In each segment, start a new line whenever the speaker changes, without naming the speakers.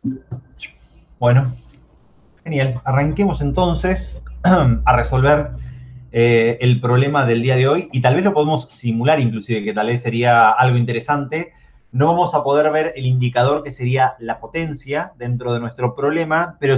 Bueno, genial. Arranquemos entonces a resolver el problema del día de hoy y tal vez lo podemos simular inclusive, que tal vez sería algo interesante. No vamos a poder ver el indicador que sería la potencia dentro de nuestro problema, pero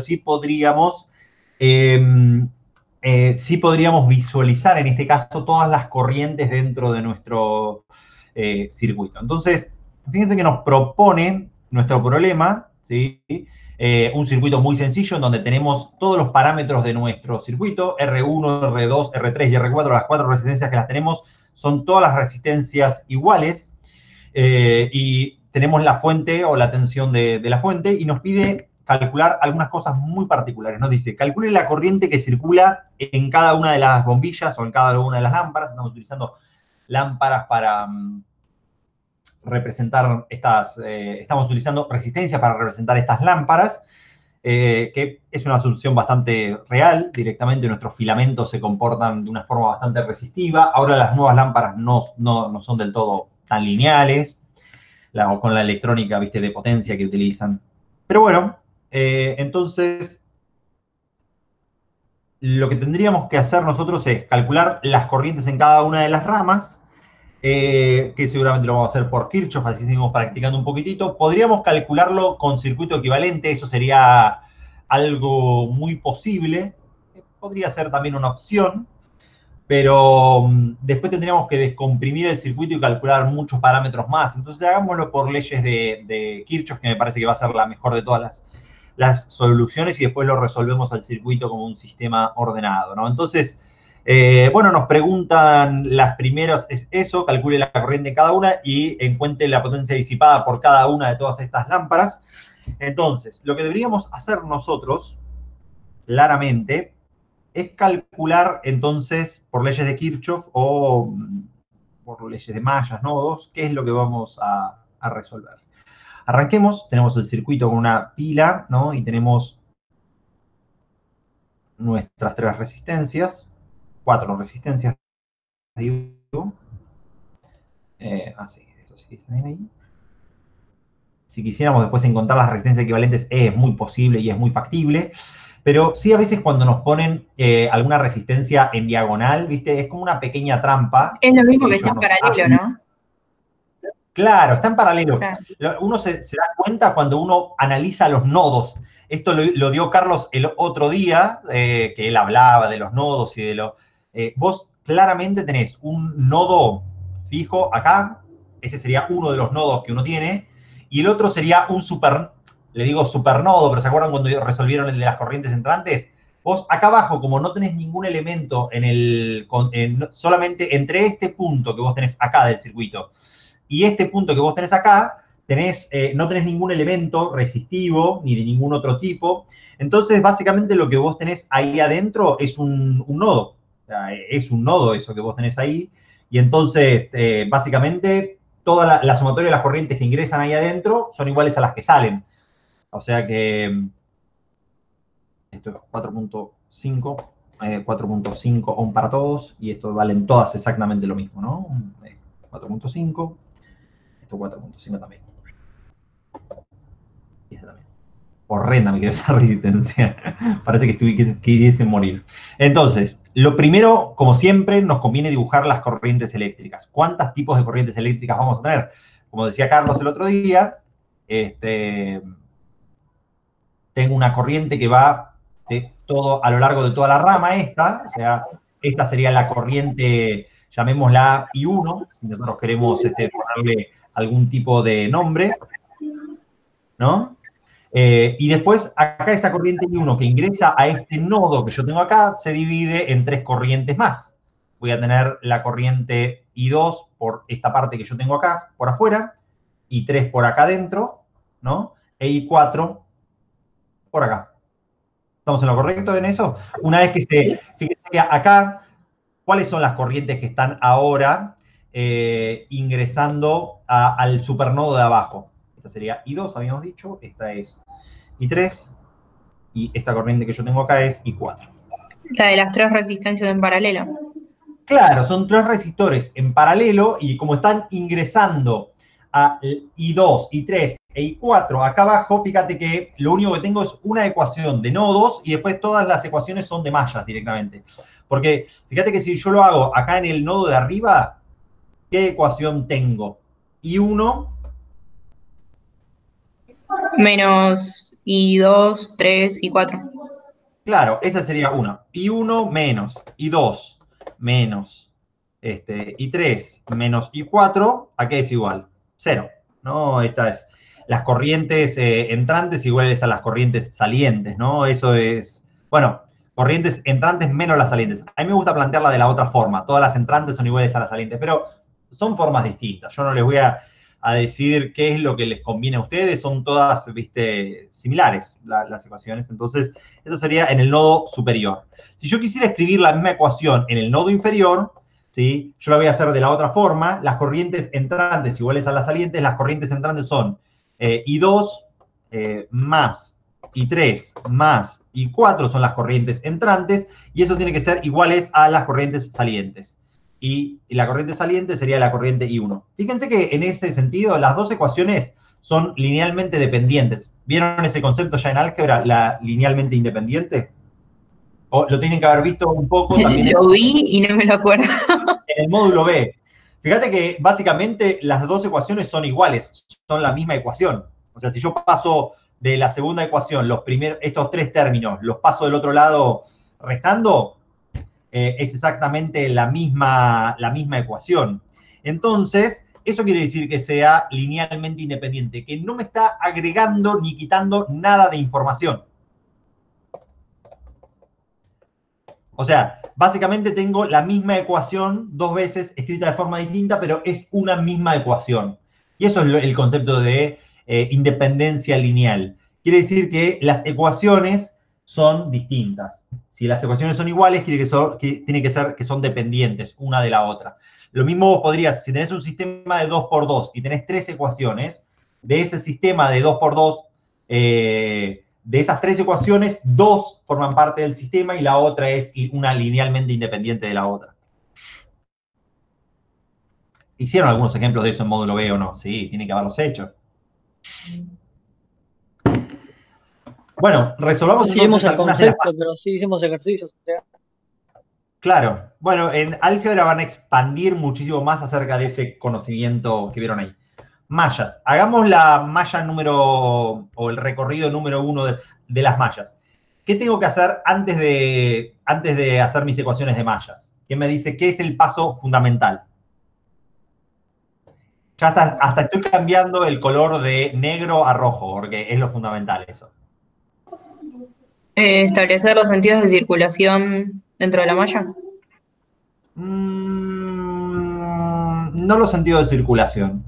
sí podríamos visualizar en este caso todas las corrientes dentro de nuestro circuito. Entonces, fíjense que nos propone nuestro problema, ¿sí? Un circuito muy sencillo en donde tenemos todos los parámetros de nuestro circuito, R1, R2, R3 y R4, las 4 resistencias que las tenemos son todas las resistencias iguales, y tenemos la fuente o la tensión de la fuente y nos pide calcular algunas cosas muy particulares. Nos dice, calcule la corriente que circula en cada una de las bombillas o en cada una de las lámparas. Estamos utilizando lámparas para representar estamos utilizando resistencia para representar estas lámparas, que es una solución bastante real. Directamente nuestros filamentos se comportan de una forma bastante resistiva. Ahora las nuevas lámparas no son del todo tan lineales, con la electrónica, viste, de potencia que utilizan. Pero bueno, entonces lo que tendríamos que hacer nosotros es calcular las corrientes en cada una de las ramas, que seguramente lo vamos a hacer por Kirchhoff, así seguimos practicando un poquitito. Podríamos calcularlo con circuito equivalente, eso sería algo muy posible. Podría ser también una opción, pero después tendríamos que descomprimir el circuito y calcular muchos parámetros más. Entonces hagámoslo por leyes de Kirchhoff, que me parece que va a ser la mejor de todas las soluciones, y después lo resolvemos al circuito como un sistema ordenado, ¿no? Entonces, bueno, nos preguntan las primeras, es eso, calcule la corriente en cada una y encuentre la potencia disipada por cada una de todas estas lámparas. Entonces, lo que deberíamos hacer nosotros, claramente, es calcular entonces por leyes de Kirchhoff o por leyes de mallas, nodos, qué es lo que vamos a resolver. Arranquemos, tenemos el circuito con una pila, ¿no? Y tenemos nuestras 3 resistencias, 4 resistencias, digo. Así, eso sí, está bien ahí. Si quisiéramos después encontrar las resistencias equivalentes, es muy posible y es muy factible. Pero sí, a veces cuando nos ponen alguna resistencia en diagonal, ¿viste? Es como una pequeña trampa
Es lo mismo
que
que está
ellos
en
nos
paralelo,
hacen.
¿no?
Claro, está en paralelo.
Claro.
Uno se da cuenta cuando uno analiza los nodos. Esto lo dio Carlos el otro día, que él hablaba de los nodos y de lo... vos claramente tenés un nodo fijo acá, ese sería uno de los nodos que uno tiene, y el otro sería un le digo supernodo, pero ¿se acuerdan cuando resolvieron el de las corrientes entrantes? Vos acá abajo, como no tenés ningún elemento solamente entre este punto que vos tenés acá del circuito y este punto que vos tenés acá, no tenés ningún elemento resistivo ni de ningún otro tipo. Entonces, básicamente lo que vos tenés ahí adentro es un nodo. O sea, es un nodo eso que vos tenés ahí. Y entonces, básicamente, toda la sumatoria de las corrientes que ingresan ahí adentro son iguales a las que salen. O sea que esto es 4.5, 4.5 ohm para todos, y esto valen todas exactamente lo mismo, ¿no? 4.5, esto 4.5 también. Y esta también. Horrenda me quedó esa resistencia. Parece que quisiese morir. Entonces, lo primero, como siempre, nos conviene dibujar las corrientes eléctricas. ¿Cuántos tipos de corrientes eléctricas vamos a tener? Como decía Carlos el otro día, tengo una corriente que va a lo largo de toda la rama esta, o sea, esta sería la corriente, llamémosla I1, si nosotros queremos ponerle algún tipo de nombre, ¿no? Y después, acá esa corriente I1 que ingresa a este nodo que yo tengo acá, se divide en 3 corrientes más. Voy a tener la corriente I2 por esta parte que yo tengo acá, por afuera, I3 por acá adentro, ¿no? E I4 por acá. ¿Estamos en lo correcto en eso? Una vez que fíjense que acá, ¿cuáles son las corrientes que están ahora ingresando al supernodo de abajo? Esta sería I2, habíamos dicho, esta es I3, y esta corriente que yo tengo acá es I4.
La de las 3 resistencias en paralelo.
Claro, son 3 resistores en paralelo, y como están ingresando a I2, I3 e I4 acá abajo, fíjate que lo único que tengo es una ecuación de nodos y después todas las ecuaciones son de mallas directamente. Porque fíjate que si yo lo hago acá en el nodo de arriba, ¿qué ecuación tengo? I1
Menos I2, 3 y 4.
claro, esa sería una. I1 menos I2 menos I3 menos I4, ¿a qué es igual? 0. ¿No? Esta es las corrientes entrantes iguales a las corrientes salientes, ¿no? Eso es, bueno, corrientes entrantes menos las salientes. A mí me gusta plantearla de la otra forma. Todas las entrantes son iguales a las salientes, pero son formas distintas. Yo no les voy a decir qué es lo que les conviene a ustedes. Son todas, viste, similares las ecuaciones. Entonces, esto sería en el nodo superior. Si yo quisiera escribir la misma ecuación en el nodo inferior, ¿sí? Yo la voy a hacer de la otra forma. Las corrientes entrantes iguales a las salientes. Las corrientes entrantes son I2 más I3 más I4 son las corrientes entrantes. Y eso tiene que ser iguales a las corrientes salientes. Y la corriente saliente sería la corriente I1. Fíjense que en ese sentido las dos ecuaciones son linealmente dependientes. ¿Vieron ese concepto ya en álgebra, la linealmente independiente? O lo tienen que haber visto un poco también
Lo vi y no me lo acuerdo.
en el módulo B. Fíjate que básicamente las dos ecuaciones son iguales, son la misma ecuación. O sea, si yo paso de la segunda ecuación, estos tres términos, los paso del otro lado restando, es exactamente la misma ecuación. Entonces, eso quiere decir que sea linealmente independiente, que no me está agregando ni quitando nada de información. O sea, básicamente tengo la misma ecuación dos veces escrita de forma distinta, pero es una misma ecuación. Y eso es el concepto de independencia lineal. Quiere decir que las ecuaciones son distintas. Si las ecuaciones son iguales, tiene que ser que son dependientes una de la otra. Lo mismo vos podrías, si tenés un sistema de 2 por 2 y tenés tres ecuaciones, de ese sistema de 2 por 2, de esas tres ecuaciones, dos forman parte del sistema y la otra es una linealmente independiente de la otra. ¿Hicieron algunos ejemplos de eso en módulo B o no? Sí, tienen que haberlos hecho. Bueno, resolvamos entonces algunas de las...
Pero sí hicimos ejercicios. O sea.
Claro. Bueno, en álgebra van a expandir muchísimo más acerca de ese conocimiento que vieron ahí. Mallas. Hagamos la malla número, o el recorrido número 1 de las mallas. ¿Qué tengo que hacer antes de hacer mis ecuaciones de mallas? ¿Quién me dice qué es el paso fundamental? Ya hasta estoy cambiando el color de negro a rojo, porque es lo fundamental eso.
Establecer los sentidos de circulación dentro de la malla.
No los sentidos de circulación.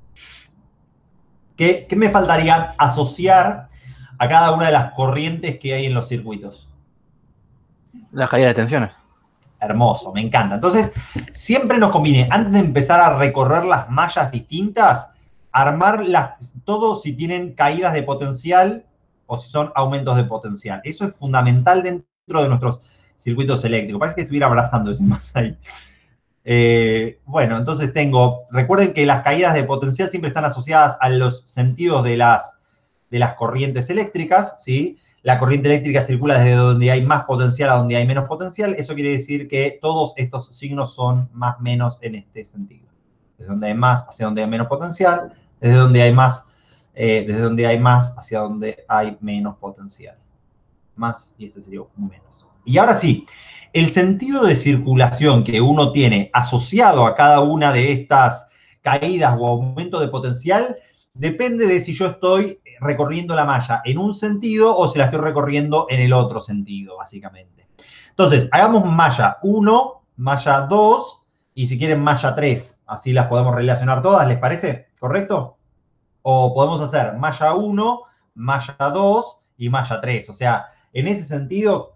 ¿Qué me faltaría asociar a cada una de las corrientes que hay en los circuitos?
Las caídas de tensiones.
Hermoso, me encanta. Entonces, siempre nos conviene, antes de empezar a recorrer las mallas distintas, armar todo si tienen caídas de potencial o si son aumentos de potencial. Eso es fundamental dentro de nuestros circuitos eléctricos. Parece que estuviera abrazando ese más ahí. Bueno, entonces recuerden que las caídas de potencial siempre están asociadas a los sentidos de las corrientes eléctricas, ¿sí? La corriente eléctrica circula desde donde hay más potencial a donde hay menos potencial. Eso quiere decir que todos estos signos son más menos en este sentido. Desde donde hay más hacia donde hay menos potencial, desde donde hay más hacia donde hay menos potencial. Más, y este sería un menos. Y ahora sí, el sentido de circulación que uno tiene asociado a cada una de estas caídas o aumento de potencial depende de si yo estoy recorriendo la malla en un sentido o si la estoy recorriendo en el otro sentido, básicamente. Entonces, hagamos malla 1, malla 2 y si quieren malla 3. Así las podemos relacionar todas, ¿les parece? ¿Correcto? O podemos hacer malla 1, malla 2 y malla 3. O sea, en ese sentido,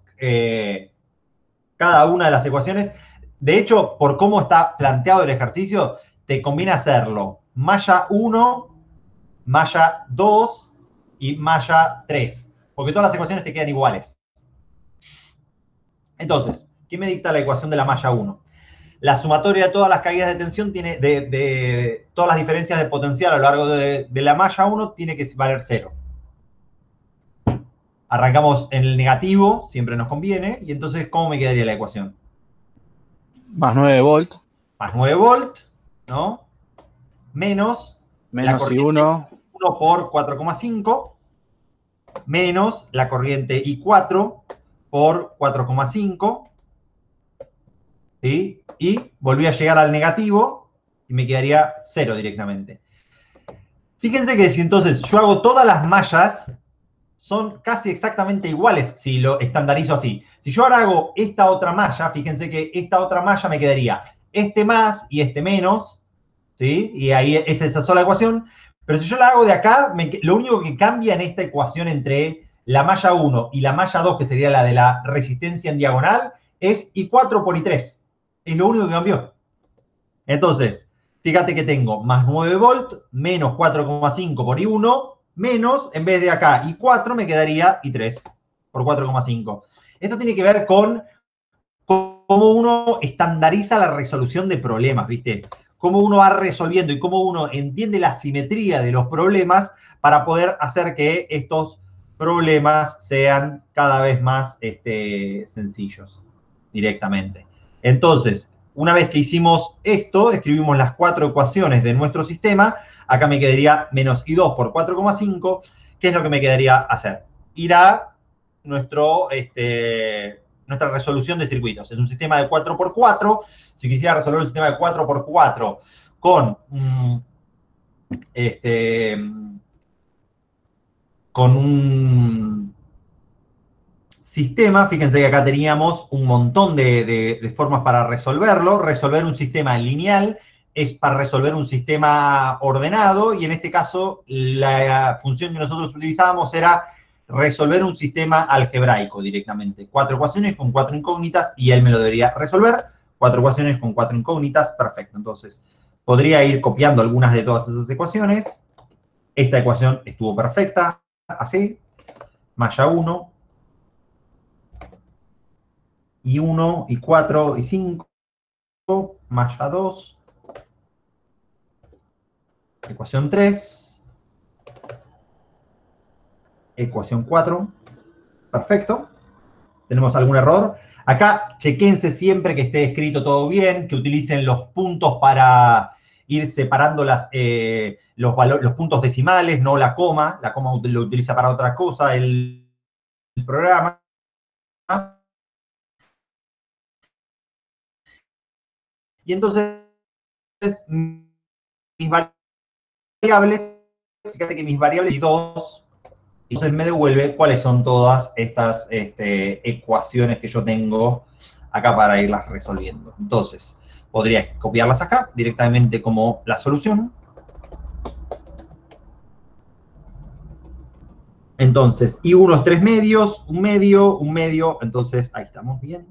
cada una de las ecuaciones, de hecho, por cómo está planteado el ejercicio, te conviene hacerlo malla 1, malla 2 y malla 3, porque todas las ecuaciones te quedan iguales. Entonces, ¿qué me dicta la ecuación de la malla 1? la sumatoria de todas las caídas de tensión tiene, de todas las diferencias de potencial a lo largo de la malla 1 tiene que valer 0. Arrancamos en el negativo, siempre nos conviene, y entonces, ¿cómo me quedaría la ecuación?
Más 9 volt.
Más 9 volt, ¿no? Menos la
Menos
corriente
I1.
1 por 4,5, menos la corriente I4 por 4,5, ¿sí? Y volví a llegar al negativo y me quedaría 0 directamente. Fíjense que si entonces yo hago todas las mallas, son casi exactamente iguales si lo estandarizo así. Si yo ahora hago esta otra malla, fíjense que esta otra malla me quedaría este más y este menos, ¿sí? Y ahí es esa sola ecuación. Pero si yo la hago de acá, lo único que cambia en esta ecuación entre la malla 1 y la malla 2, que sería la de la resistencia en diagonal, es I4 por I3. Es lo único que cambió. Entonces, fíjate que tengo más 9 volt, menos 4,5 por I1, menos, en vez de acá I4, me quedaría I3 por 4,5. Esto tiene que ver con cómo uno estandariza la resolución de problemas, ¿viste? Cómo uno va resolviendo y cómo uno entiende la simetría de los problemas para poder hacer que estos problemas sean cada vez más sencillos directamente. Entonces, una vez que hicimos esto, escribimos las 4 ecuaciones de nuestro sistema. Acá me quedaría menos I2 por 4,5. ¿Qué es lo que me quedaría hacer? Ir a nuestra resolución de circuitos. Es un sistema de 4x4. Si quisiera resolver un sistema de 4x4 con un sistema, fíjense que acá teníamos un montón de formas para resolverlo. Resolver un sistema lineal es para resolver un sistema ordenado, y en este caso la función que nosotros utilizábamos era resolver un sistema algebraico directamente. 4 ecuaciones con 4 incógnitas y él me lo debería resolver. 4 ecuaciones con 4 incógnitas, perfecto. Entonces, podría ir copiando algunas de todas esas ecuaciones. Esta ecuación estuvo perfecta, así. Malla 1, I1, I4, I5, malla 2, ecuación 3, ecuación 4, perfecto. ¿Tenemos algún error? Acá, chequense siempre que esté escrito todo bien, que utilicen los puntos para ir separando los puntos decimales, no la coma. La coma lo utiliza para otra cosa el programa. Y entonces, mis variables, fíjate que mis variables y 2, entonces me devuelve cuáles son todas estas ecuaciones que yo tengo acá para irlas resolviendo. Entonces, podría copiarlas acá directamente como la solución. Entonces, I1 es 3 medios, un medio, entonces ahí estamos bien.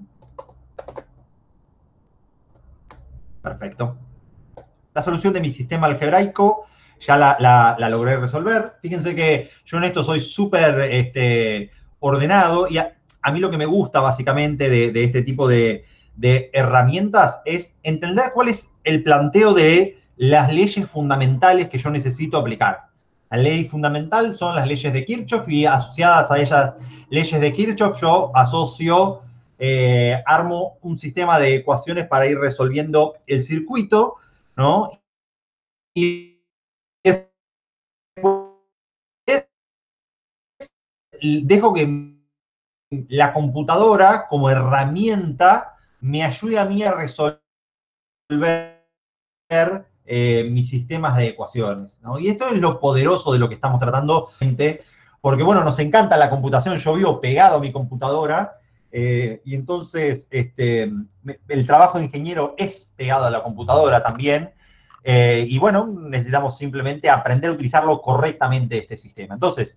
Perfecto. La solución de mi sistema algebraico ya la logré resolver. Fíjense que yo en esto soy súper ordenado, y a mí lo que me gusta básicamente de este tipo de herramientas es entender cuál es el planteo de las leyes fundamentales que yo necesito aplicar. La ley fundamental son las leyes de Kirchhoff, y asociadas a ellas leyes de Kirchhoff yo asocio, armo un sistema de ecuaciones para ir resolviendo el circuito, ¿no? Y dejo que la computadora como herramienta me ayude a mí a resolver mis sistemas de ecuaciones, ¿no? Y esto es lo poderoso de lo que estamos tratando, porque, bueno, nos encanta la computación. Yo vivo pegado a mi computadora, y entonces el trabajo de ingeniero es pegado a la computadora también. Y bueno, necesitamos simplemente aprender a utilizarlo correctamente, este sistema. Entonces,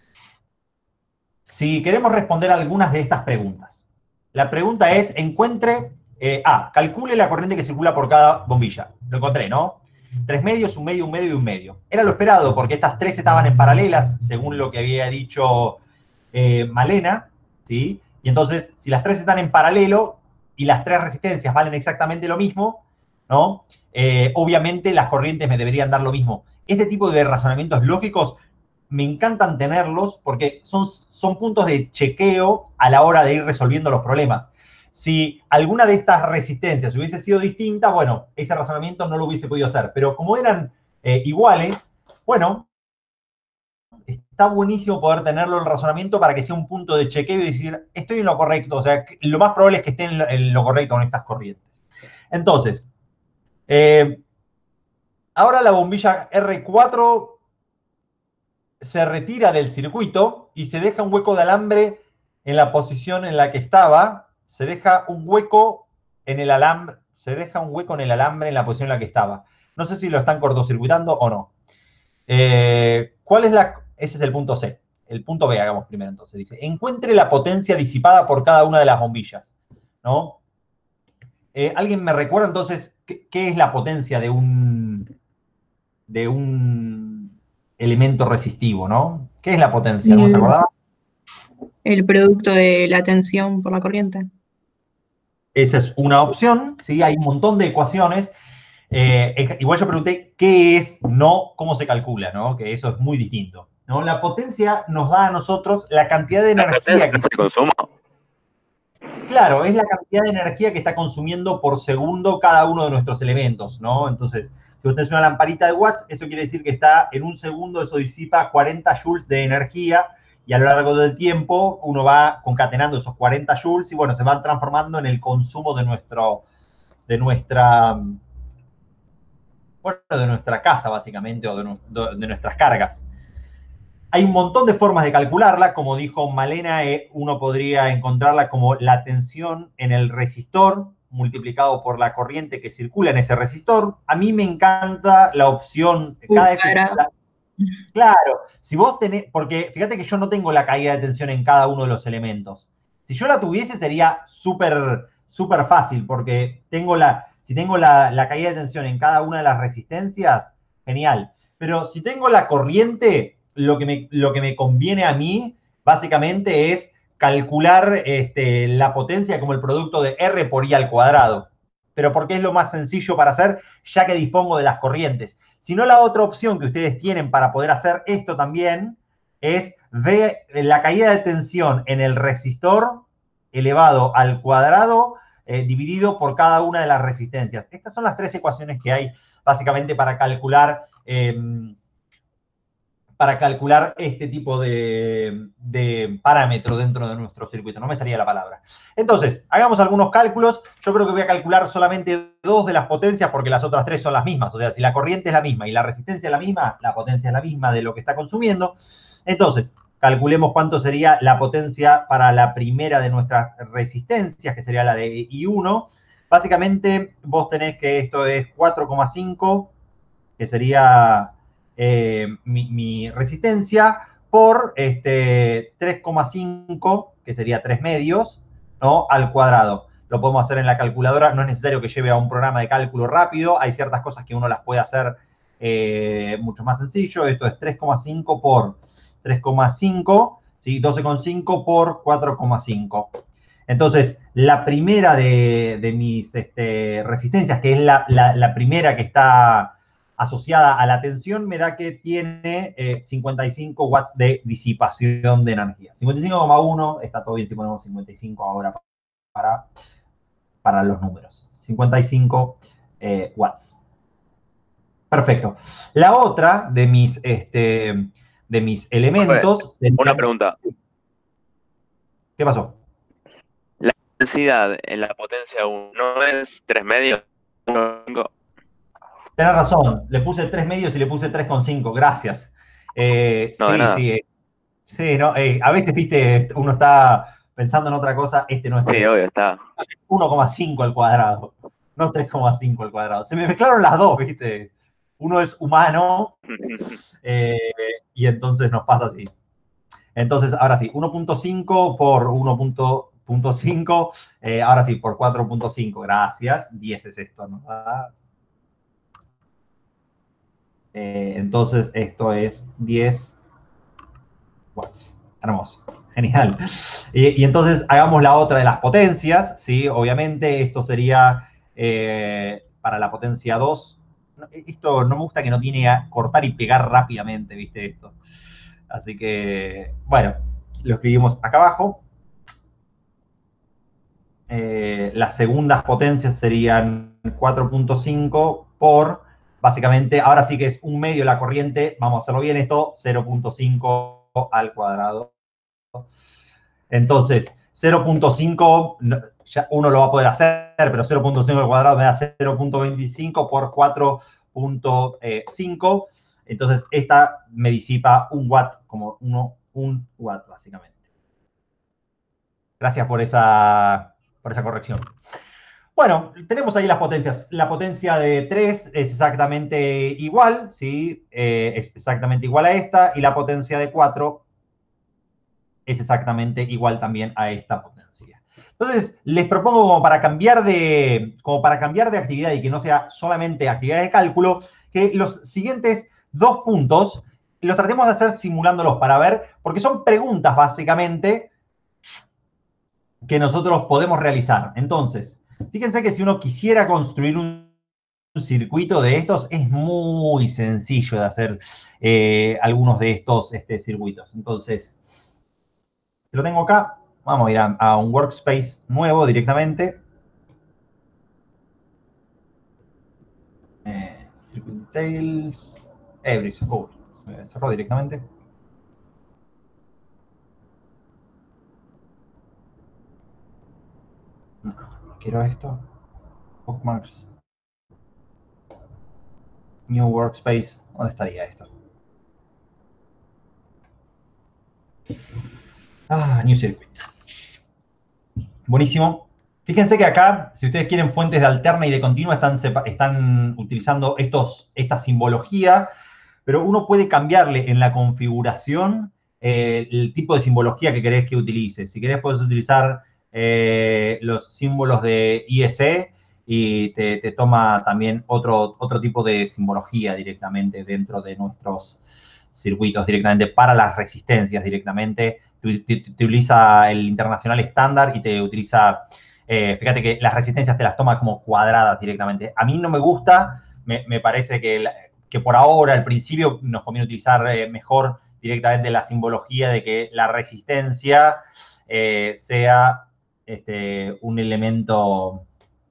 si queremos responder algunas de estas preguntas, la pregunta es, calcule la corriente que circula por cada bombilla. Lo encontré, ¿no? 3 medios, un medio, un medio y un medio. Era lo esperado, porque estas 3 estaban en paralelas, según lo que había dicho Malena, ¿sí? Y entonces, si las 3 están en paralelo y las tres resistencias valen exactamente lo mismo, ¿no? Obviamente las corrientes me deberían dar lo mismo. Este tipo de razonamientos lógicos me encantan tenerlos porque son puntos de chequeo a la hora de ir resolviendo los problemas. Si alguna de estas resistencias hubiese sido distinta, bueno, ese razonamiento no lo hubiese podido hacer. Pero como eran iguales, bueno, está buenísimo poder tenerlo el razonamiento para que sea un punto de chequeo y decir, estoy en lo correcto. O sea, lo más probable es que esté en lo correcto con estas corrientes. Entonces, ahora la bombilla R4 se retira del circuito y se deja un hueco de alambre en la posición en la que estaba. Se deja un hueco en el alambre, en la posición en la que estaba. No sé si lo están cortocircuitando o no. ¿Cuál es la...? Ese es el punto C. El punto B, hagamos primero entonces. Dice, encuentre la potencia disipada por cada una de las bombillas, ¿no? ¿Alguien me recuerda entonces qué es la potencia de un elemento resistivo, ¿no? ¿Qué es la potencia? ¿No se acordaba?
El producto de la tensión por la corriente.
Esa es una opción, ¿sí? Hay un montón de ecuaciones. Igual yo pregunté qué es, no cómo se calcula, ¿no? Que eso es muy distinto, ¿no? La potencia nos da a nosotros la cantidad de energía que...
¿Se consumo?
Claro, es la cantidad de energía que está consumiendo por segundo cada uno de nuestros elementos, ¿no? Entonces, si usted es una lamparita de watts, eso quiere decir que está en un segundo, eso disipa 40 joules de energía, y a lo largo del tiempo uno va concatenando esos 40 joules y bueno, se van transformando en el consumo de nuestra casa, básicamente, o de nuestras cargas. Hay un montón de formas de calcularla, como dijo Malena, uno podría encontrarla como la tensión en el resistor multiplicado por la corriente que circula en ese resistor. A mí me encanta la opción, cada vez que... Claro, si vos tenés, porque fíjate que yo no tengo la caída de tensión en cada uno de los elementos. Si yo la tuviese sería súper fácil, porque si tengo la caída de tensión en cada una de las resistencias, genial. Pero si tengo la corriente, lo que me conviene a mí, básicamente, es calcular la potencia como el producto de R por I al cuadrado. Pero porque es lo más sencillo para hacer, ya que dispongo de las corrientes. Si no, la otra opción que ustedes tienen para poder hacer esto también es ver la caída de tensión en el resistor elevado al cuadrado dividido por cada una de las resistencias. Estas son las tres ecuaciones que hay básicamente para calcular este tipo de parámetro dentro de nuestro circuito. No me salía la palabra. Entonces, hagamos algunos cálculos. Yo creo que voy a calcular solamente 2 de las potencias porque las otras 3 son las mismas. O sea, si la corriente es la misma y la resistencia es la misma, la potencia es la misma de lo que está consumiendo. Entonces, calculemos cuánto sería la potencia para la primera de nuestras resistencias, que sería la de I1. Básicamente, vos tenés que esto es 4,5, que sería mi resistencia, por 3,5, que sería 3 medios, ¿no? Al cuadrado. Lo podemos hacer en la calculadora, no es necesario que lleve a un programa de cálculo rápido, hay ciertas cosas que uno las puede hacer mucho más sencillo. Esto es 3,5 por 3,5, ¿sí? 12,5 por 4,5. Entonces, la primera de mis resistencias, que es la primera que está asociada a la tensión, me da que tiene 55 watts de disipación de energía. 55,1, está todo bien si ponemos 55 ahora para los números. 55 watts. Perfecto. La otra de mis elementos...
Una pregunta.
¿Qué pasó?
La densidad en la potencia 1 no es 3 medios.
Tenés razón, le puse 3 medios y le puse 3,5, gracias.
No, de nada.
Sí, no, a veces, viste, uno está pensando en otra cosa, no es 3.
Sí, obvio, está.
1,5 al cuadrado, no 3,5 al cuadrado. Se me mezclaron las dos, viste. Uno es humano y entonces nos pasa así. Entonces, ahora sí, 1,5 por 1,5, ahora sí, por 4,5, gracias. 10 es esto, ¿no? Entonces, esto es 10 watts. Hermoso. Genial. Y entonces hagamos la otra de las potencias, ¿sí? Obviamente esto sería para la potencia 2. Esto no me gusta que no tiene a cortar y pegar rápidamente, ¿viste? Esto. Así que, bueno, lo escribimos acá abajo. Las segundas potencias serían 4.5 por, básicamente, ahora sí que es un medio la corriente, vamos a hacerlo bien esto, 0.5 al cuadrado. Entonces, 0.5, ya uno lo va a poder hacer, pero 0.5 al cuadrado me da 0.25 por 4.5. Entonces, esta me disipa 1 watt, como 1 watt, básicamente. Gracias por esa corrección. Bueno, tenemos ahí las potencias. La potencia de 3 es exactamente igual, ¿sí? Es exactamente igual a esta, y la potencia de 4 es exactamente igual también a esta potencia. Entonces, les propongo como para cambiar de actividad y que no sea solamente actividad de cálculo, que los siguientes 2 puntos los tratemos de hacer simulándolos para ver, porque son preguntas básicamente que nosotros podemos realizar. Entonces, fíjense que si uno quisiera construir un circuito de estos, es muy sencillo de hacer algunos de estos circuitos. Entonces, lo tengo acá. Vamos a ir a un workspace nuevo directamente. Circuit Details. Everything. Se me cerró directamente. No quiero esto. Bookmarks. New workspace. ¿Dónde estaría esto? New circuit. Buenísimo. Fíjense que acá, si ustedes quieren fuentes de alterna y de continua, están utilizando esta simbología, pero uno puede cambiarle en la configuración el tipo de simbología que querés que utilice. Si querés, puedes utilizar los símbolos de IEC y te toma también otro tipo de simbología directamente dentro de nuestros circuitos, directamente para las resistencias directamente. Te utiliza el internacional estándar y te utiliza, fíjate que las resistencias te las toma como cuadradas directamente. A mí no me gusta, me parece que por ahora, al principio, nos conviene utilizar mejor directamente la simbología de que la resistencia sea un elemento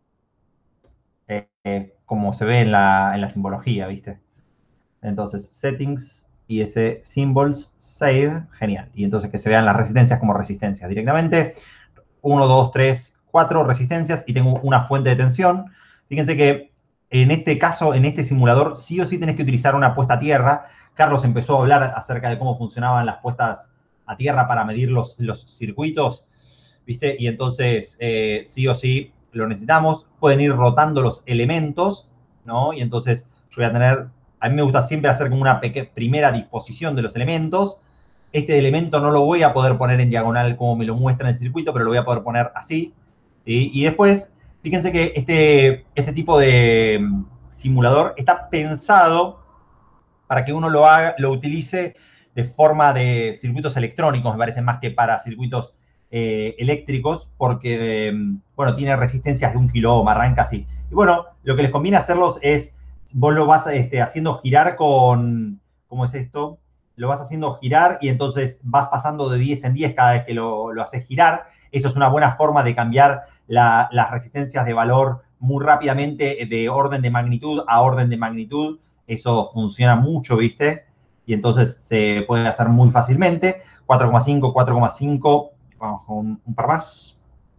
como se ve en la simbología, ¿viste? Entonces, settings, y ese symbols, save, genial. Y entonces que se vean las resistencias como resistencias directamente. 1, 2, 3, 4 resistencias y tengo una fuente de tensión. Fíjense que en este caso, en este simulador, sí o sí tenés que utilizar una puesta a tierra. Carlos empezó a hablar acerca de cómo funcionaban las puestas a tierra para medir los circuitos, ¿viste? Y entonces, sí o sí lo necesitamos. Pueden ir rotando los elementos, ¿no? Y entonces yo voy a tener, a mí me gusta siempre hacer como una primera disposición de los elementos. Este elemento no lo voy a poder poner en diagonal como me lo muestra en el circuito, pero lo voy a poder poner así, ¿sí? Y después, fíjense que este tipo de simulador está pensado para que uno lo utilice de forma de circuitos electrónicos, me parece, más que para circuitos eléctricos, porque, bueno, tiene resistencias de 1 kilo ohm, arranca así. Y bueno, lo que les conviene hacerlos es, vos lo vas haciendo girar con, ¿cómo es esto? Lo vas haciendo girar y entonces vas pasando de 10 en 10 cada vez que lo haces girar. Eso es una buena forma de cambiar las resistencias de valor muy rápidamente de orden de magnitud a orden de magnitud. Eso funciona mucho, ¿viste? Y entonces se puede hacer muy fácilmente. 4,5, 4,5, vamos con un par más.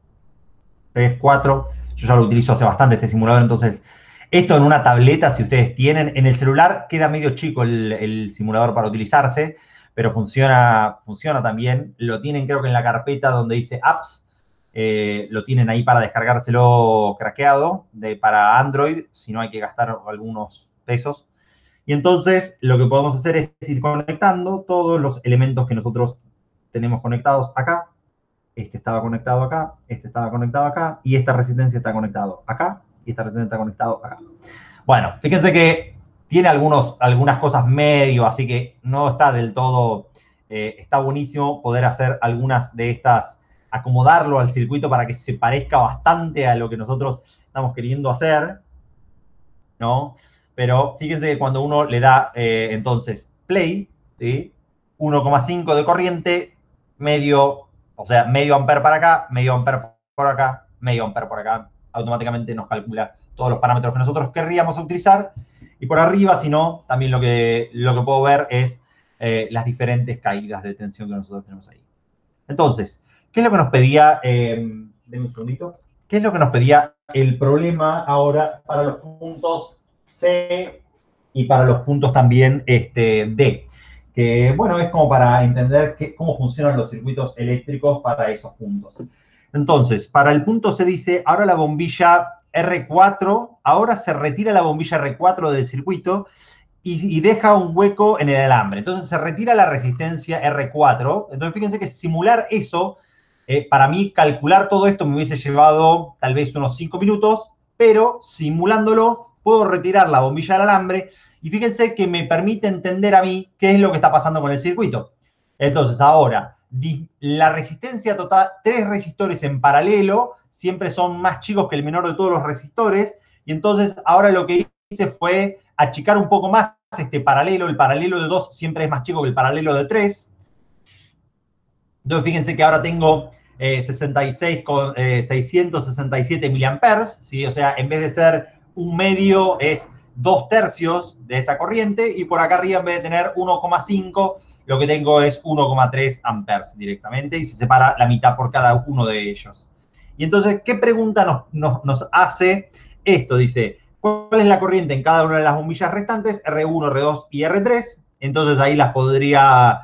3, 4. Yo ya lo utilizo hace bastante este simulador, entonces esto en una tableta, si ustedes tienen, en el celular queda medio chico el simulador para utilizarse, pero funciona también. Lo tienen creo que en la carpeta donde dice apps, lo tienen ahí para descargárselo craqueado para Android, si no hay que gastar algunos pesos. Y entonces lo que podemos hacer es ir conectando todos los elementos que nosotros tenemos conectados acá. Este estaba conectado acá, este estaba conectado acá, y esta resistencia está conectado acá, y esta resistencia está conectado acá. Bueno, fíjense que tiene algunas cosas medio, así que no está del todo está buenísimo poder hacer algunas de estas, acomodarlo al circuito para que se parezca bastante a lo que nosotros estamos queriendo hacer, ¿no? Pero fíjense que cuando uno le da, entonces, play, ¿sí? 1,5 de corriente, medio, o sea, medio ampere para acá, medio ampere por acá, medio ampere por acá, automáticamente nos calcula todos los parámetros que nosotros querríamos utilizar. Y por arriba, si no, también lo que puedo ver es las diferentes caídas de tensión que nosotros tenemos ahí. Entonces, ¿qué es lo que nos pedía? Denme un segundito. ¿Qué es lo que nos pedía el problema ahora para los puntos C y para los puntos también D? Que, bueno, es como para entender cómo funcionan los circuitos eléctricos para esos puntos. Entonces, para el punto C dice, ahora la bombilla R4, ahora se retira la bombilla R4 del circuito y deja un hueco en el alambre. Entonces se retira la resistencia R4. Entonces fíjense que simular eso, para mí calcular todo esto me hubiese llevado tal vez unos 5 minutos, pero simulándolo puedo retirar la bombilla del alambre y fíjense que me permite entender a mí qué es lo que está pasando con el circuito. Entonces ahora, la resistencia total, 3 resistores en paralelo, siempre son más chicos que el menor de todos los resistores, y entonces ahora lo que hice fue achicar un poco más este paralelo. El paralelo de 2 siempre es más chico que el paralelo de 3. Entonces fíjense que ahora tengo 667 miliamperes, ¿sí? O sea, en vez de ser un medio es 2/3 de esa corriente, y por acá arriba en vez de tener 1,5, lo que tengo es 1,3 amperes directamente, y se separa la mitad por cada uno de ellos. Y entonces, ¿qué pregunta nos hace esto? Dice, ¿cuál es la corriente en cada una de las bombillas restantes? R1, R2 y R3. Entonces ahí las podría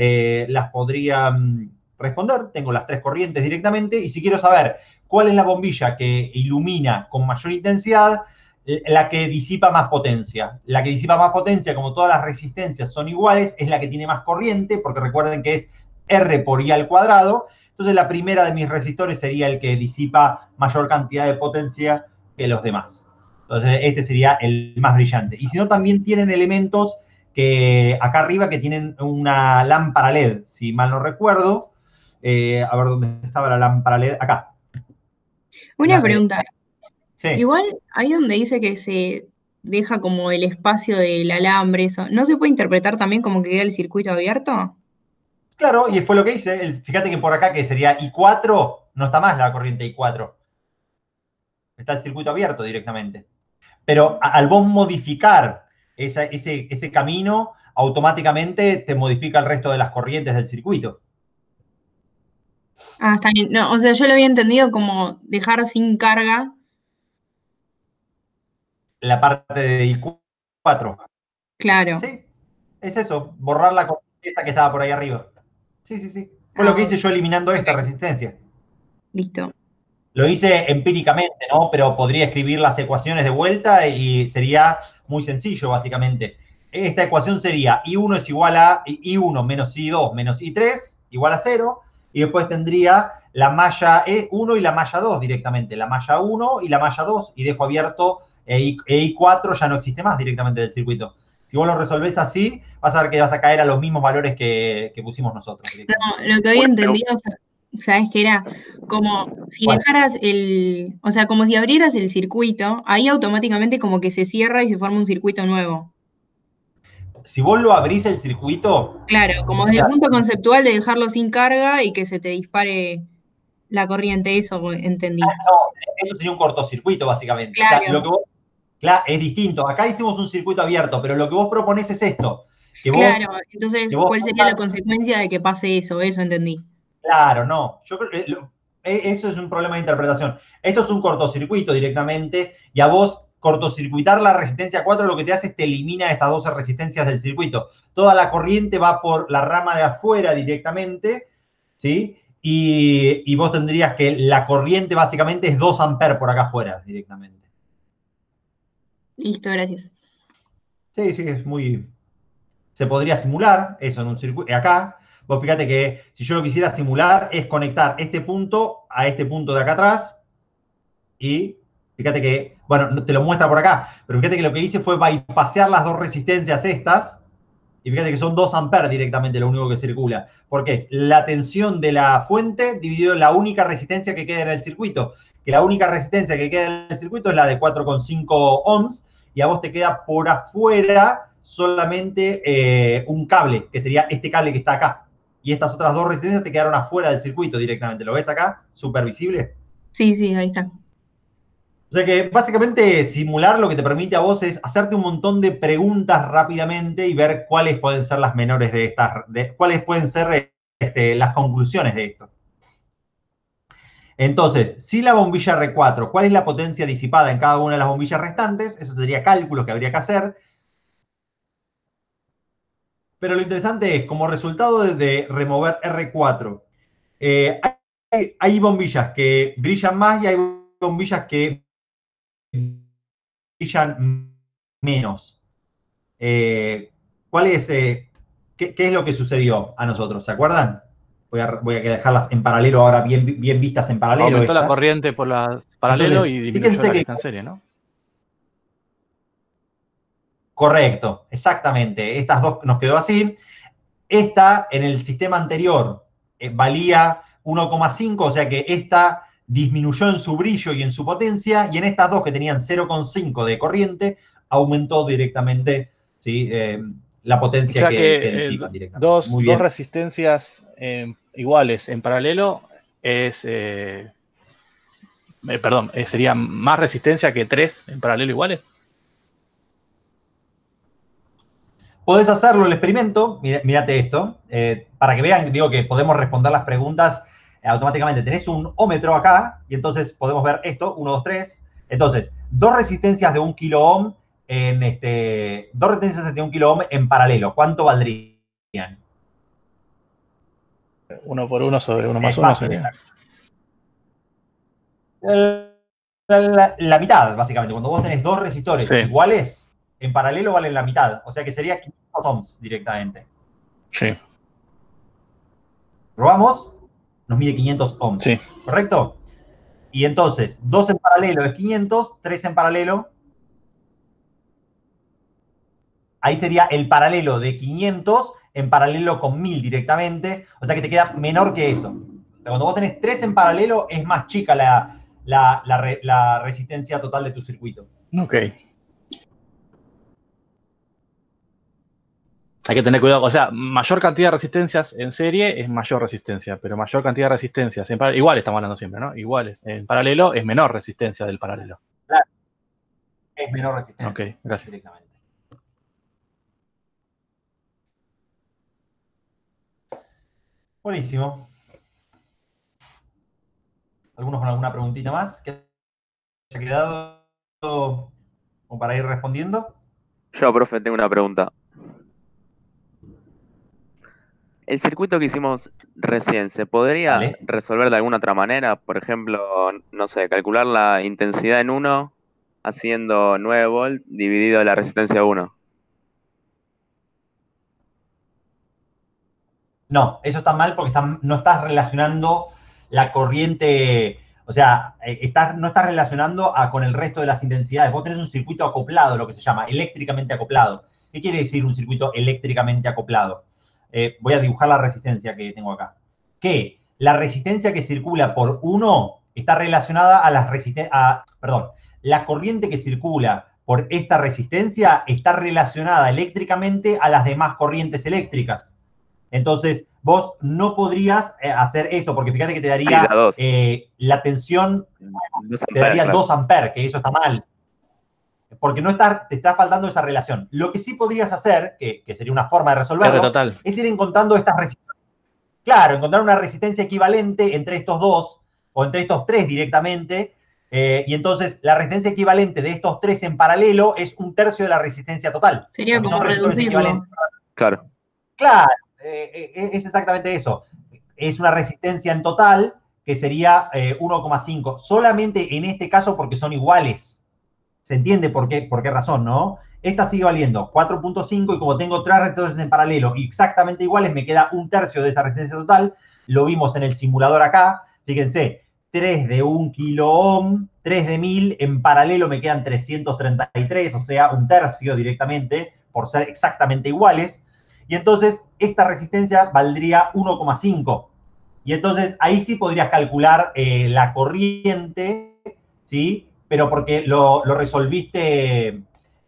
responder. Tengo las 3 corrientes directamente. Y si quiero saber cuál es la bombilla que ilumina con mayor intensidad, la que disipa más potencia. La que disipa más potencia, como todas las resistencias son iguales, es la que tiene más corriente, porque recuerden que es R por I al cuadrado. Entonces la primera de mis resistores sería el que disipa mayor cantidad de potencia que los demás. Entonces este sería el más brillante. Y si no, también tienen elementos que acá arriba que tienen una lámpara LED, si mal no recuerdo. A ver dónde estaba la lámpara LED. Acá.
Una pregunta.
Sí.
Igual, ahí donde dice que se deja como el espacio del alambre, eso, ¿no se puede interpretar también como que queda el circuito abierto?
Claro, y fue lo que hice. Fíjate que por acá, que sería I4, no está más la corriente I4. Está el circuito abierto directamente. Pero al vos modificar ese camino, automáticamente te modifica el resto de las corrientes del circuito.
Ah, está bien. No, o sea, yo lo había entendido como dejar sin carga.
La parte de I4.
Claro.
Sí, es eso, borrar la corriente esa que estaba por ahí arriba. Sí, sí, sí. Fue lo que hice yo eliminando esta resistencia.
Listo.
Lo hice empíricamente, ¿no? Pero podría escribir las ecuaciones de vuelta y sería muy sencillo, básicamente. Esta ecuación sería I1 es igual a I1 menos I2 menos I3 igual a 0. Y después tendría la malla E1 y la malla 2 directamente. La malla 1 y la malla 2. Y dejo abierto I4, ya no existe más directamente del circuito. Si vos lo resolvés así, vas a ver que vas a caer a los mismos valores que pusimos nosotros.
No, lo que había entendido, ¿sabes qué era? Como si dejaras o sea, como si abrieras el circuito, ahí automáticamente como que se cierra y se forma un circuito nuevo.
Si vos lo abrís el circuito...
Claro, como desde el punto conceptual de dejarlo sin carga y que se te dispare la corriente, eso entendí.
No, eso sería un cortocircuito, básicamente.
Claro.
O sea, lo que vos... Claro, es distinto. Acá hicimos un circuito abierto, pero lo que vos proponés es esto.
Claro, entonces, ¿cuál sería la consecuencia de que pase eso? Eso entendí.
Claro, no. Yo creo que eso es un problema de interpretación. Esto es un cortocircuito directamente, y a vos cortocircuitar la resistencia 4 lo que te hace es te elimina estas 12 resistencias del circuito. Toda la corriente va por la rama de afuera directamente, ¿sí? Y vos tendrías que la corriente básicamente es 2 amperes por acá afuera directamente.
Listo, gracias.
Sí, sí, es muy... Se podría simular eso en un circuito. Acá, vos fíjate que si yo lo quisiera simular es conectar este punto a este punto de acá atrás. Y fíjate que, bueno, te lo muestra por acá, pero fíjate que lo que hice fue bypassear las 2 resistencias estas. Y fíjate que son 2 amperes directamente lo único que circula. Porque es la tensión de la fuente dividido en la única resistencia que queda en el circuito. Que la única resistencia que queda en el circuito es la de 4,5 ohms. Y a vos te queda por afuera solamente un cable, que sería este cable que está acá. Y estas otras 2 resistencias te quedaron afuera del circuito directamente. ¿Lo ves acá? Súper visible.
Sí, sí, ahí está.
O sea que básicamente simular lo que te permite a vos es hacerte un montón de preguntas rápidamente y ver cuáles pueden ser las menores de estas, cuáles pueden ser las conclusiones de esto. Entonces, si la bombilla R4, ¿cuál es la potencia disipada en cada una de las bombillas restantes? Eso sería cálculos que habría que hacer. Pero lo interesante es, como resultado de remover R4, hay bombillas que brillan más y hay bombillas que brillan menos. ¿Qué es lo que sucedió a nosotros? ¿Se acuerdan? Voy a dejarlas en paralelo ahora, bien vistas en paralelo.
Aumentó la
estas.
corriente por la paralelo.
Entonces,
y disminuyó
fíjense
la
que
recta en serie, ¿no?
correcto, exactamente. Estas dos nos quedó así. Esta, en el sistema anterior, valía 1,5, o sea que esta disminuyó en su brillo y en su potencia, y en estas dos que tenían 0,5 de corriente, aumentó directamente, ¿sí? La
O
potencia
sea
que disipan directamente.
dos
Muy bien.
resistencias iguales en paralelo sería más resistencia que 3 en paralelo iguales.
Podés hacerlo el experimento, mírate esto, para que vean, digo que podemos responder las preguntas automáticamente. Tenés un ómetro acá, y entonces podemos ver esto, 1, 2, 3. Entonces, 2 resistencias de 1 kilo ohm en paralelo. ¿Cuánto valdrían?
1 por 1 sobre 1 más
Es
1
fácil,
sería.
la mitad, básicamente. Cuando vos tenés 2 resistores
Sí.
iguales, en paralelo valen la mitad. O sea que sería 500 ohms directamente.
Sí.
¿Probamos? Nos mide 500 ohms.
Sí.
¿Correcto? Y entonces, 2 en paralelo es 500, 3 en paralelo. Ahí sería el paralelo de 500 en paralelo con 1000 directamente. O sea que te queda menor que eso. O sea, cuando vos tenés 3 en paralelo, es más chica la resistencia total de tu circuito.
Ok. Hay que tener cuidado. O sea, mayor cantidad de resistencias en serie es mayor resistencia, pero mayor cantidad de resistencias en paralelo, igual estamos hablando siempre, ¿no? Iguales. En paralelo es menor resistencia del paralelo.
Claro. Es menor resistencia.
Ok, gracias.
Directamente. Buenísimo. ¿Algunos con alguna preguntita más que haya quedado o para ir respondiendo?
Yo, profe, tengo una pregunta. El circuito que hicimos recién, ¿se podría
Dale.
resolver de alguna otra manera? Por ejemplo, no sé, calcular la intensidad en 1 haciendo 9 volt dividido la resistencia 1.
No, eso está mal porque no estás relacionando la corriente, o sea, no estás relacionando con el resto de las intensidades. Vos tenés un circuito acoplado, lo que se llama, eléctricamente acoplado. ¿Qué quiere decir un circuito eléctricamente acoplado? Voy a dibujar la resistencia que tengo acá. Que la resistencia que circula por 1 está relacionada a las resistencias, la corriente que circula por esta resistencia está relacionada eléctricamente a las demás corrientes eléctricas. Entonces, vos no podrías hacer eso, porque fíjate que te daría la tensión, te daría 2 amperes, que eso está mal. Porque te está faltando esa relación. Lo que sí podrías hacer, que sería una forma de resolverlo, es ir encontrando estas resistencias. Claro, encontrar una resistencia equivalente entre estos dos, o entre estos 3 directamente, y entonces la resistencia equivalente de estos 3 en paralelo es 1/3 de la resistencia total.
Sería como reducirlo.
Claro.
Claro, es exactamente eso. Es una resistencia en total que sería 1,5. Solamente en este caso porque son iguales. ¿Se entiende por qué razón, no? Esta sigue valiendo 4,5 y como tengo 3 resistores en paralelo y exactamente iguales, me queda 1/3 de esa resistencia total. Lo vimos en el simulador acá. Fíjense, 3 de 1 kilo ohm, 3 de 1000, en paralelo me quedan 333, o sea, 1/3 directamente, por ser exactamente iguales. y entonces esta resistencia valdría 1,5. Y entonces ahí sí podrías calcular la corriente, ¿sí? Pero porque lo resolviste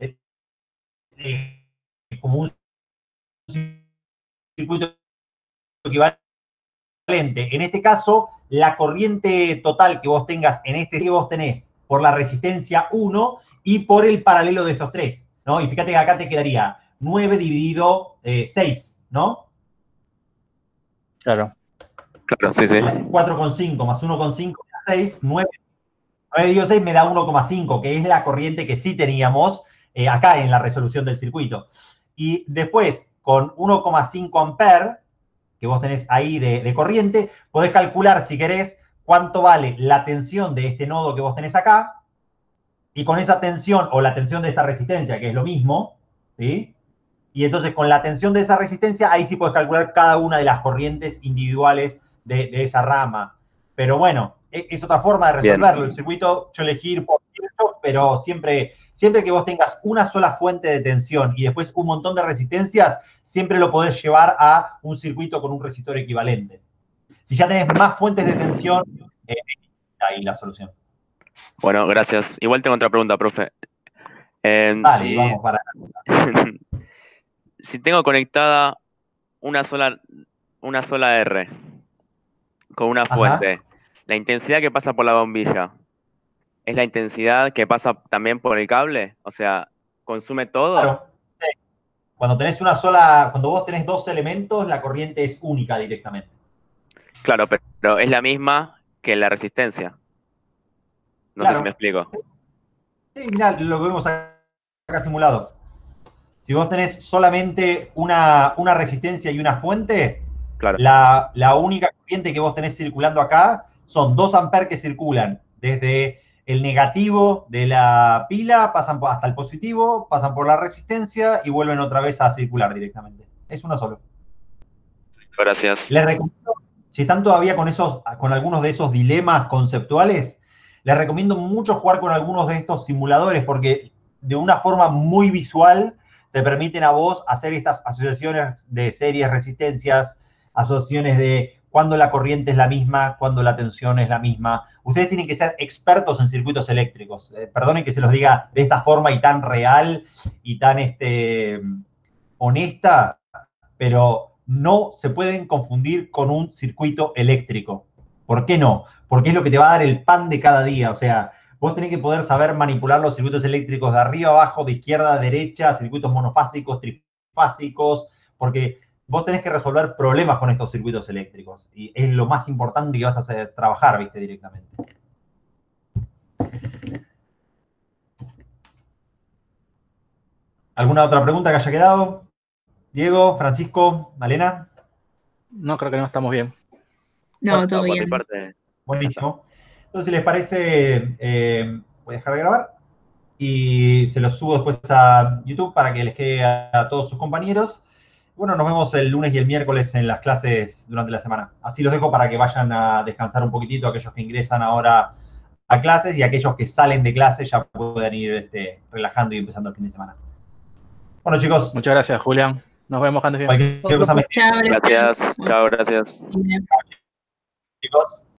como un circuito equivalente. En este caso, la corriente total que vos tengas en este que vos tenés por la resistencia 1 y por el paralelo de estos tres, ¿no? Y fíjate que acá te quedaría 9 dividido 6, ¿no?
Claro.
Claro, sí, sí.
4,5 más 1,5 más 6, 9 dividido 6 me da 1,5, que es la corriente que sí teníamos acá en la resolución del circuito. Y después, con 1,5 amperes, que vos tenés ahí de corriente, podés calcular, si querés, cuánto vale la tensión de este nodo que vos tenés acá, y con esa tensión, o la tensión de esta resistencia, que es lo mismo, ¿sí? Y entonces con la tensión de esa resistencia, ahí sí podés calcular cada una de las corrientes individuales de esa rama. Pero bueno, es otra forma de resolverlo.
Bien.
El circuito, yo elegí ir por Kirchhoff, pero siempre que vos tengas una sola fuente de tensión y después un montón de resistencias, siempre lo podés llevar a un circuito con un resistor equivalente. Si ya tenés más fuentes de tensión, ahí la solución.
Bueno, gracias. Igual tengo otra pregunta, profe.
Dale, vamos para...
Si tengo conectada una sola R con una fuente,
Ajá.
la intensidad que pasa por la bombilla, ¿es la intensidad que pasa también por el cable? O sea, ¿consume todo?
Claro. Cuando vos tenés dos elementos, la corriente es única directamente.
Claro, pero es la misma que la resistencia. No sé si me explico.
Sí, mirá, lo vemos acá simulado. Si vos tenés solamente una resistencia y una fuente,
Claro.
la única corriente que vos tenés circulando acá son 2 amperes que circulan desde el negativo de la pila, pasan hasta el positivo, pasan por la resistencia y vuelven otra vez a circular directamente. Es una sola.
Gracias.
Les recomiendo, si están todavía con algunos de esos dilemas conceptuales, les recomiendo mucho jugar con algunos de estos simuladores porque de una forma muy visual te permiten a vos hacer estas asociaciones de series, resistencias, asociaciones de cuándo la corriente es la misma, cuándo la tensión es la misma. Ustedes tienen que ser expertos en circuitos eléctricos. Perdonen que se los diga de esta forma y tan real y tan honesta, pero no se pueden confundir con un circuito eléctrico. ¿Por qué no? Porque es lo que te va a dar el pan de cada día. O sea, vos tenés que poder saber manipular los circuitos eléctricos de arriba a abajo, de izquierda a derecha, circuitos monofásicos, trifásicos, porque vos tenés que resolver problemas con estos circuitos eléctricos. Y es lo más importante que vas a hacer trabajar, viste, directamente. ¿Alguna otra pregunta que haya quedado? Diego, Francisco, Malena.
No, creo que no estamos bien.
No,
Bueno,
todo
Por mi
bien.
parte,
buenísimo. Entonces, si les parece, voy a dejar de grabar y se los subo después a YouTube para que les quede a todos sus compañeros. Bueno, nos vemos el lunes y el miércoles en las clases durante la semana. Así los dejo para que vayan a descansar un poquitito, aquellos que ingresan ahora a clases y aquellos que salen de clases ya puedan ir relajando y empezando el fin de semana. Bueno, chicos.
Muchas gracias, Julián. Nos vemos cuando bien.
Cualquier cosa me...
gracias. Chao, gracias.
Chicos.